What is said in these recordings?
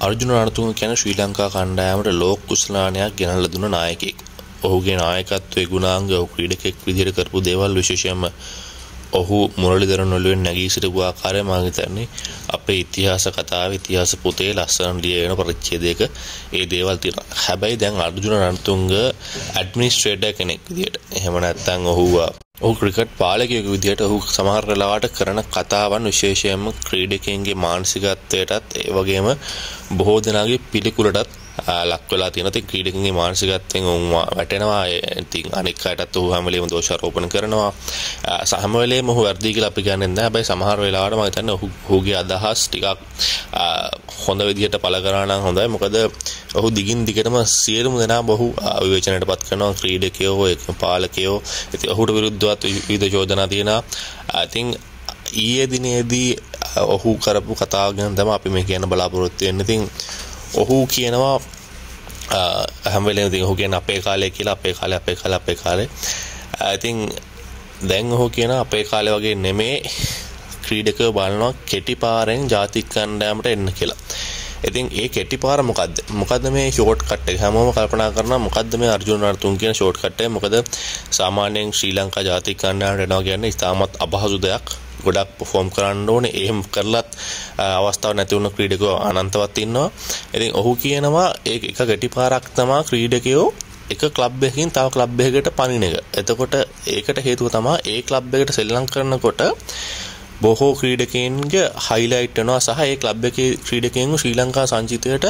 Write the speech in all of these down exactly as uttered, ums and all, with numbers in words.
අර්ජුන රණතුංග කියන්නේ ශ්‍රී ලංකා කණ්ඩායමට ලෝක කුසලානයක් ගෙනල්ලා දුන්න නායකයෙක්. ඔහුගේ නායකත්වයේ ගුණාංග ඔහු ක්‍රීඩකෙක් විදිහට කරපු දේවල් විශේෂයෙන්ම ඔහු මුරලිදරන් වලින් නැගී සිටපු ආකාරය මම හිතන්නේ අපේ ඉතිහාස කතාවේ ඉතිහාස පොතේ ලස්සන ලියන පරිච්ඡේදයක ඒ දේවල් තියෙනවා. හැබැයි දැන් අර්ජුන රණතුංග ඇඩ්මිනිස්ට්‍රේටර් කෙනෙක් විදිහට එහෙම නැත්නම් ඔහු ඔහු ක්‍රිකට් පාලකයෙකු විදිහට ඔහු සමහර වෙලාවට කරන කතාවන් විශේෂයෙන්ම ක්‍රීඩකයන්ගේ මානසිකත්වයටත් ඒ වගේම බොහෝ දෙනාගේ පිළිකුලටත් ලක් වෙලා තියෙනවා. ඉතින් ක්‍රීඩකයන්ගේ මානසිකත්වයෙන් උන් වැටෙනවා. ඉතින් අනික් අයටත් ඔහු හැම වෙලේම දෝෂාරෝපණ කරනවා. හැම වෙලේම ඔහු වැඩි කියලා අපි කියන්නේ නැහැ. හැබැයි සමහර වෙලාවට මම හිතන්නේ ඔහු ඔහුගේ අදහස් ටිකක් හොඳ විදිහට පළ කරා නම් හොඳයි. මොකද ඔහු දිගින් දිගටම සියලුම දෙනා බහු විවේචනයටපත් කරනවා ක්‍රීඩකයෝ ඒක පාලකයෝ. ඉතින් ඔහුට විරුද්ධවත් විවිධ චෝදනා තියෙනවා. ඉතින් ඊයේ දිනේදී ඔහු කරපු කතාව ගැන තමයි අපි මේ කියන්න බලාපොරොත්තු වෙන්නේ. ඉතින් ඔහු කියනවා හැම වෙලේම ඉතින් ඔහු කියන අපේ කාලේ කියලා අපේ කාලේ අපේ කාලේ අපේ කාලේ. ඉතින් දැන් ඔහු කියන අපේ කාලේ වගේ නෙමේ ක්‍රීඩකයෝ බලනවා කෙටි පාරෙන් ජාතික කණ්ඩායමට එන්න කියලා. ඉතින් ඒ කෙටි පාර මොකද්ද? මොකද්ද මේ ෂෝට් කට් එක? හැමෝම කල්පනා කරනවා මොකද්ද මේ අර්ජුන රණතුංග කියන ෂෝට් කට් එක? මොකද සාමාන්‍යයෙන් ශ්‍රී ලංකා ජාතික කණ්ඩායමට එනවා කියන්නේ ඉතාමත් අපහසු දෙයක්. ගොඩක් perform කරන්න ඕනේ. එහෙම කරලත් අවස්ථාවක් නැති වුණ ක්‍රීඩකයෝ අනන්තවත් ඉන්නවා. ඉතින් ඔහු කියනවා ඒක එක ගැටි පාරක් තමයි ක්‍රීඩකයෝ එක ක්ලබ් එකකින් තව ක්ලබ් එකකට පනින එක. එතකොට ඒකට හේතුව තමයි ඒ ක්ලබ් එකට සෙල්ලම් කරනකොට බොහෝ ක්‍රීඩකයන්ගේ highlight වෙනවා සහ ඒ ක්ලබ් එකේ ක්‍රීඩකයන්ව ශ්‍රී ලංකා සංචිතයට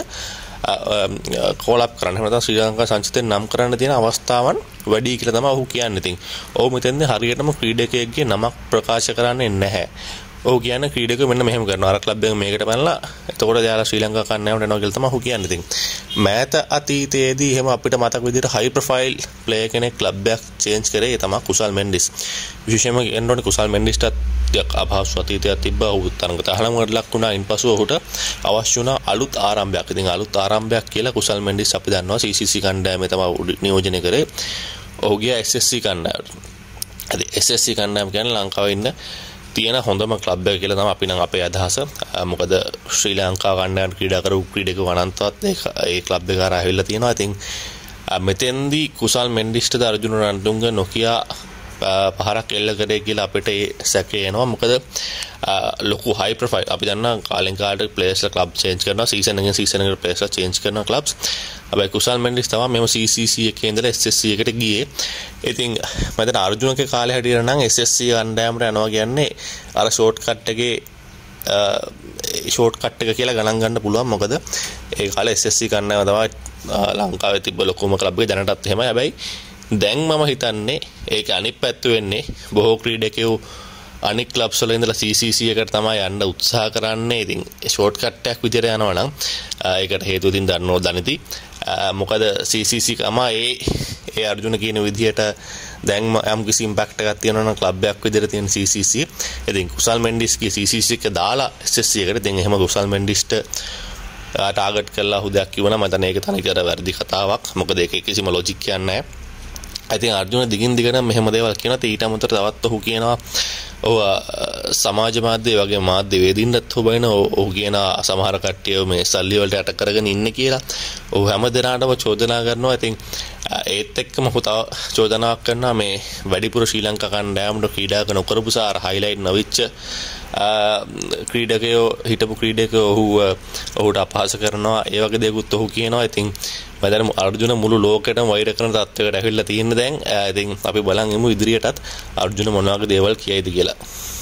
කෝලප් කරන්න. එහෙම නැත්නම් ශ්‍රී ලංකා සංචිතයෙන් නම් කරන්න තියෙන අවස්ථාවන් වැඩි කියලා තමයි ඔහු කියන්නේ. ඉතින් ඔහු මෙතෙන්ද හරියටම ක්‍රීඩකයෙක්ගේ නමක් ප්‍රකාශ කරන්නේ නැහැ. ඔහු කියන්නේ ක්‍රීඩකයෝ මෙන්න මෙහෙම කරනවා. අර ක්ලබ් එකෙන් මේකට පැනලා එතකොට යාලා ශ්‍රී ලංකා කණ්ඩායමට එනවා කියලා තමයි ඔහු කියන්නේ. ඉතින් මෑත අතීතයේදී එහෙම අපිට මතක විදිහට හයි ප්‍රොෆයිල් ප්ලේයර් කෙනෙක් ක්ලබ් එකක් චේන්ජ් කරේ. ඒ තමයි කුසල් මෙන්ඩිස්. විශේෂයෙන්ම කියනෝනේ කුසල් මෙන්ඩිස්ටත් යක් අපහසු අතීතයක් තිබ්බා. ඔහු තරඟ තහලමකට ලක් වුණා. ඉන්පසු ඔහුට අවශ්‍ය වුණා අලුත් ආරම්භයක්. ඉතින් අලුත් ආරම්භයක් කියලා කුසල් මෙන්ඩිස් අපි දන්නවා සී සී සී කණ්ඩායමේ තමයි නියෝජනය කරේ. ඔහු ගියා එස් එස් සී කණ්ඩායමට. අද එස් එස් සී කණ්ඩායම කියන්නේ ලංකාවේ ඉන්න තියෙන හොඳම ක්ලබ් එක කියලා තමයි අපි නම් අපේ අදහස. මොකද ශ්‍රී ලංකා කණ්ඩායමට ක්‍රීඩා කරපු ක්‍රීඩකයෝ අනන්තවත් ඒ ක්ලබ් එක හරහා ඇවිල්ලා තියෙනවා. ඉතින් මෙතෙන්දී කුසල් මෙන්ඩිස්ට අර්ජුන රණතුංග නොකියා පහරක් එල්ල කරේ කියලා අපිට ඒ සැකේ එනවා. මොකද ලොකු හයි ප්‍රොෆයිල් අපි දන්නා කාලෙන් කාලට ප්ලේයර්ස්ලා ක්ලබ් චේන්ජ් කරනවා. සීසන් එකෙන් සීසන් එකට ප්ලේයර්ස්ලා චේන්ජ් කරනවා ක්ලබ්ස්. හැබැයි කුසල් මෙන්ඩිස් තමයි මෙම සී සී සී එකේ ඉඳලා එස් එස් සී එකට ගියේ. ඉතින් මම දැන් අර්ජුනගේ කාලේ හැටියට නම් එස් එස් සී කණ්ඩායමට යනවා කියන්නේ අර ෂෝට් කට් එකේ ෂෝට් කට් එක කියලා ගණන් ගන්න පුළුවන්. මොකද ඒ කාලේ එස් එස් සී කණ්ඩායම තමයි ලංකාවේ තිබ්බ ලොකුම ක්ලබ් එක. දැනටත් එහෙමයි. හැබැයි දැන් මම හිතන්නේ ඒක අනිත් පැත්ත වෙන්නේ බොහෝ ක්‍රීඩකයෝ අනික් ක්ලබ්ස් වල ඉඳලා සී සී සී එකට තමයි යන්න උත්සාහ කරන්නේ. ඉතින් ෂෝට් කට් එකක් විදියට යනවා නම් ඒකට හේතුව ඉතින් දන්නෝ දනිති. මොකද සී සී සී කම ඒ ඒ අර්ජුන කියන විදියට දැන් යම් කිසි ඉම්පැක්ට් එකක් තියෙනවා නම් ක්ලබ් එකක් විදියට තියෙන සී සී සී. ඉතින් කුසල් මෙන්ඩිස්ගේ සී සී සී එක දාලා එස් එස් සී එකට ඉතින් එහෙම කුසල් මෙන්ඩිස්ට ටාගට් කරලා හුදයක් කිව්වනම් මම හිතන්නේ ඒක තනිකර වැරදි කතාවක්. මොකද ඒකේ කිසිම ලොජික් කියන්නේ නැහැ. ඉතින් අර්ජුන දිගින් දිගටම මෙහෙම දේවල් කියනවා. ඊට අමතරව තවත් ඔහු කියනවා ඔව් සමාජ මාධ්‍ය වගේ මාධ්‍ය වේදින්නත් හොබයින ඔහු කියන සමහර කට්ටිය මේ සල්ලි වලට යට කරගෙන ඉන්නේ කියලා. ඔහු හැම දිනාටම චෝදනා කරනවා. ඉතින් ඒත් එක්කම ඔහු තව චෝදනාවක් කරනවා මේ වැඩිපුර ශ්‍රී ලංකා කණ්ඩායමට ක්‍රීඩා කරන කරපු සාර හයිලයිට් නොවිච්ච ක්‍රීඩකයෝ හිටපු ක්‍රීඩකයෝ ඔහු ඔහුට අපහාස කරනවා. ඒ වගේ දේකුත් ඔහු කියනවා. ඉතින් මම අර්ජුන මුළු ලෝකෙටම වෛර කරන තත්ත්වයකට ඇවිල්ලා තියෙන දැන්. ඉතින් අපි බලන් ඉමු ඉදිරියටත් අර්ජුන මොන වගේ දේවල් කියයිද කියලා.